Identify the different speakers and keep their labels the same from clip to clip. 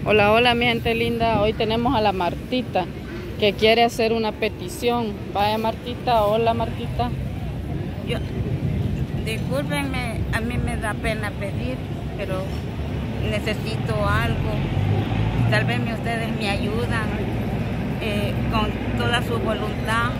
Speaker 1: Hola, hola mi gente linda, hoy tenemos a la Martita que quiere hacer una petición. Vaya Martita, hola Martita.
Speaker 2: Discúlpenme, a mí me da pena pedir, pero necesito algo. Tal vez ustedes me ayudan con toda su voluntad.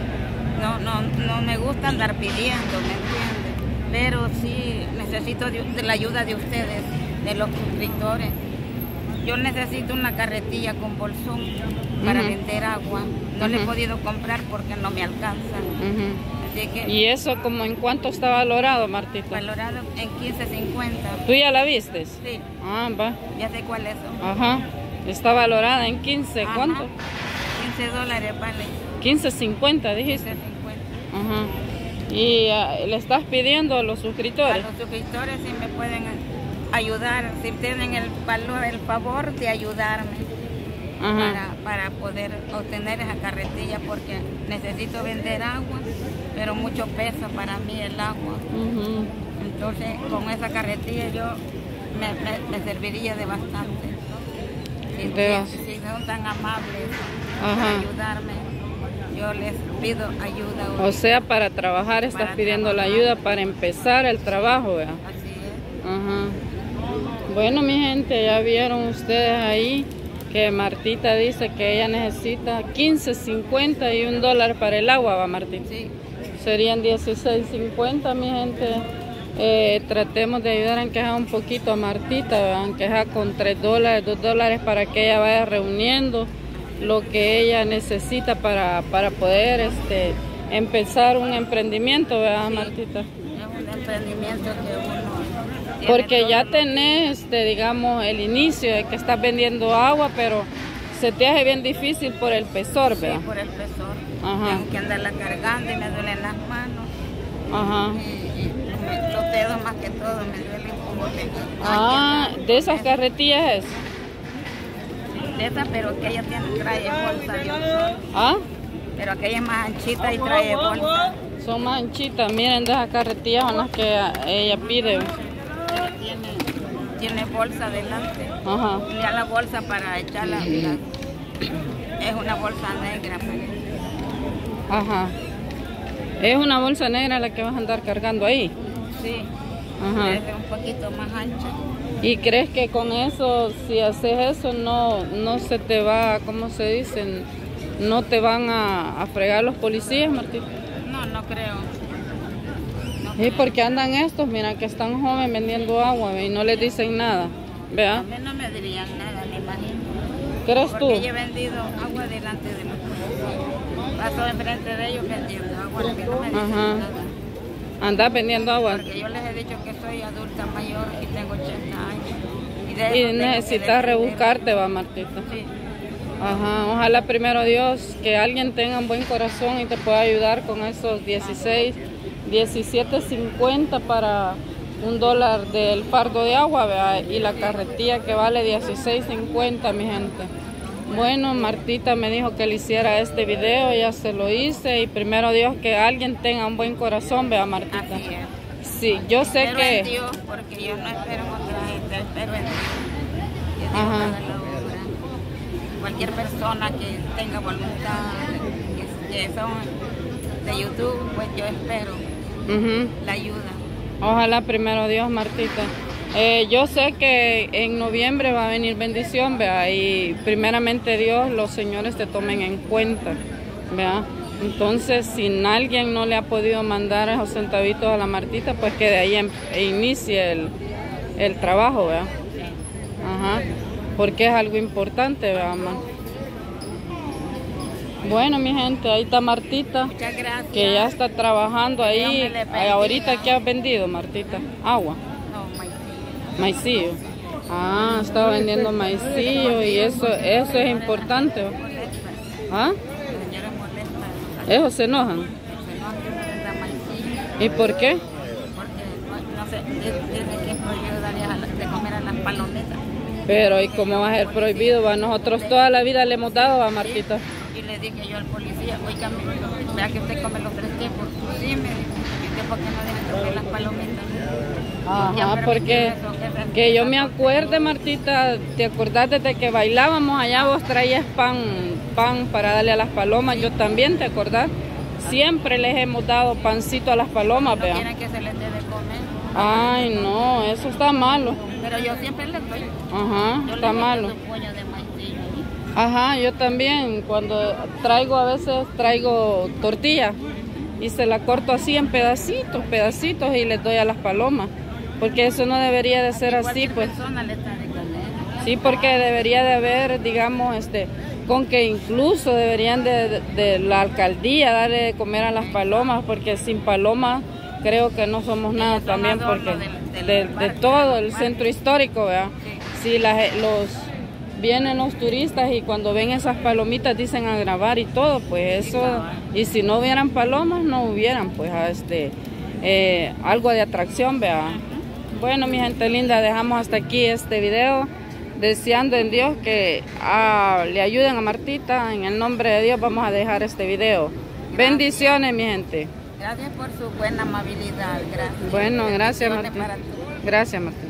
Speaker 2: No me gusta andar pidiendo, ¿me entienden? Pero sí necesito de la ayuda de ustedes, de los suscriptores. Yo necesito una carretilla con bolsón para vender agua. No le he podido comprar porque no me alcanza. Así que,
Speaker 1: ¿Y eso como en cuánto está valorado, Martita?
Speaker 2: valorado en 15.50.
Speaker 1: ¿Tú ya la vistes?
Speaker 2: Sí.
Speaker 1: Ah, va.
Speaker 2: Ya sé cuál es.
Speaker 1: Ajá. Está valorada en 15.
Speaker 2: Ajá.
Speaker 1: ¿Cuánto?
Speaker 2: $15 vale.
Speaker 1: 15.50 dijiste.
Speaker 2: 15.50.
Speaker 1: Ajá. ¿Y le estás pidiendo a los suscriptores?
Speaker 2: A los suscriptores si me pueden ayudar, si tienen el favor de ayudarme para poder obtener esa carretilla, porque necesito vender agua, pero mucho pesa para mí el agua. Entonces con esa carretilla yo me serviría de bastante. Si son tan amables para ayudarme, yo les pido ayuda.
Speaker 1: O sea, para trabajar estás pidiendo la ayuda para empezar el trabajo, ¿verdad?
Speaker 2: Así es.
Speaker 1: Ajá. Bueno, mi gente, ya vieron ustedes ahí que Martita dice que ella necesita 15.50 y $1 para el agua, ¿va, Martita?
Speaker 2: Sí.
Speaker 1: Serían 16.50, mi gente. Tratemos de ayudar aunque sea un poquito a Martita, aunque sea con $3, $2 para que ella vaya reuniendo lo que ella necesita para poder empezar un emprendimiento, ¿verdad,
Speaker 2: Sí,
Speaker 1: Martita?
Speaker 2: es un emprendimiento que uno tiene.
Speaker 1: Porque ya tenés, digamos, el inicio de que estás vendiendo agua, pero se te hace bien difícil por el pesor, ¿verdad?
Speaker 2: Sí, por el pesor.
Speaker 1: Ajá.
Speaker 2: Tengo que andarla cargando y me duelen las manos.
Speaker 1: Ajá.
Speaker 2: Y los dedos más que todo me duelen como
Speaker 1: ¿De esas carretillas es?
Speaker 2: de esa, pero aquella trae bolsa.
Speaker 1: ¿Ah?
Speaker 2: Pero aquella es más anchita y trae bolsa.
Speaker 1: Son más anchitas, miren, de esas carretillas son las que ella pide.
Speaker 2: Pero tiene bolsa adelante.
Speaker 1: Ajá.
Speaker 2: Y ya la bolsa para echarla, es una bolsa negra.
Speaker 1: Ajá. ¿Es una bolsa negra la que vas a andar cargando ahí?
Speaker 2: Sí.
Speaker 1: Ajá.
Speaker 2: Es un poquito más ancha.
Speaker 1: ¿Y crees que con eso, si haces eso, no se te va, ¿cómo se dicen? ¿No te van a fregar los policías, Martita?
Speaker 2: No creo.
Speaker 1: Sí, porque andan estos, mira, que están jóvenes vendiendo agua y no les dicen nada,
Speaker 2: A
Speaker 1: ¿vea?
Speaker 2: mí no me dirían nada, me imagino.
Speaker 1: ¿Crees tú?
Speaker 2: Porque yo he vendido agua delante de los policías. Paso enfrente de ellos vendiendo agua, que no me dicen nada.
Speaker 1: ¿Andás vendiendo agua?
Speaker 2: Porque yo les he dicho que soy adulta mayor y tengo 80 años.
Speaker 1: Y necesitas rebuscarte, va, Martita.
Speaker 2: Sí.
Speaker 1: Ajá, ojalá primero Dios que alguien tenga un buen corazón y te pueda ayudar con esos 17.50 para $1 del fardo de agua, ¿verdad? Y la carretilla que vale 16.50, mi gente. Bueno, Martita me dijo que le hiciera este video, ya se lo hice y primero Dios que alguien tenga un buen corazón, ¿verdad, Martita?
Speaker 2: Así es.
Speaker 1: Sí, yo sé
Speaker 2: Espero
Speaker 1: que...
Speaker 2: en Dios, porque yo no espero en otra gente, espero en Dios. Que Dios
Speaker 1: Ajá.
Speaker 2: haga la obra. Cualquier persona que tenga voluntad, que son de YouTube, pues yo espero la ayuda.
Speaker 1: Ojalá primero Dios, Martita. Yo sé que en noviembre va a venir bendición, ¿vea? Y primeramente Dios, los señores te tomen en cuenta, ¿vea? Entonces, si alguien no le ha podido mandar esos centavitos a la Martita, pues que de ahí inicie el trabajo, ¿vea? Ajá. Porque es algo importante, ¿vea, mamá? Bueno, mi gente, ahí está Martita.
Speaker 2: Muchas gracias.
Speaker 1: Que ya está trabajando ahí.
Speaker 2: Dios me le bendiga.
Speaker 1: Ahorita, ¿qué has vendido, Martita? Agua.
Speaker 2: No, maicillo.
Speaker 1: Maicillo. Ah, está vendiendo maicillo y eso es importante. ¿Ah?
Speaker 2: La señora molesta.
Speaker 1: ¿Eso se enojan?
Speaker 2: Se enoja que venda maicillo.
Speaker 1: ¿Y por qué?
Speaker 2: Porque, no sé, dice que es prohibido darle de comer a las palomitas.
Speaker 1: Pero, ¿y cómo va a ser prohibido? Va, nosotros toda la vida le hemos dado a Martita.
Speaker 2: Y le dije yo al policía, oiga, vea que usted come los 3 tiempos. Sí, me dijo, ¿y usted por qué no deja de comer las palomitas?
Speaker 1: Ajá, porque que yo me acuerde, Martita, ¿te acordás desde que bailábamos allá? Vos traías pan para darle a las palomas, yo también, ¿te acordás? Siempre les hemos dado pancito a las palomas,
Speaker 2: ¿No quieren que se les dé de comer?
Speaker 1: Ay, no, eso está malo.
Speaker 2: Pero yo siempre les doy.
Speaker 1: Ajá,
Speaker 2: Yo
Speaker 1: está
Speaker 2: les
Speaker 1: malo.
Speaker 2: doy pollo de maicillo ahí.
Speaker 1: Ajá, yo también, cuando traigo, a veces traigo tortilla y se la corto así en pedacitos y les doy a las palomas, porque eso no debería de ser así, pues.
Speaker 2: Persona le está de comer.
Speaker 1: Sí, porque debería de haber, digamos, con que incluso deberían de la alcaldía darle de comer a las palomas, porque sin palomas creo que no somos nada también, porque de todo el centro histórico, ¿verdad? Sí, vienen los turistas y cuando ven esas palomitas dicen a grabar y todo, pues eso, y si no hubieran palomas no hubieran pues algo de atracción, ¿verdad? Bueno, mi gente linda, dejamos hasta aquí este video, deseando en Dios que le ayuden a Martita. En el nombre de Dios vamos a dejar este video. Gracias. Bendiciones, mi gente.
Speaker 2: Gracias por su buena amabilidad. Gracias.
Speaker 1: Bueno, gracias, Martita. Gracias, Martita.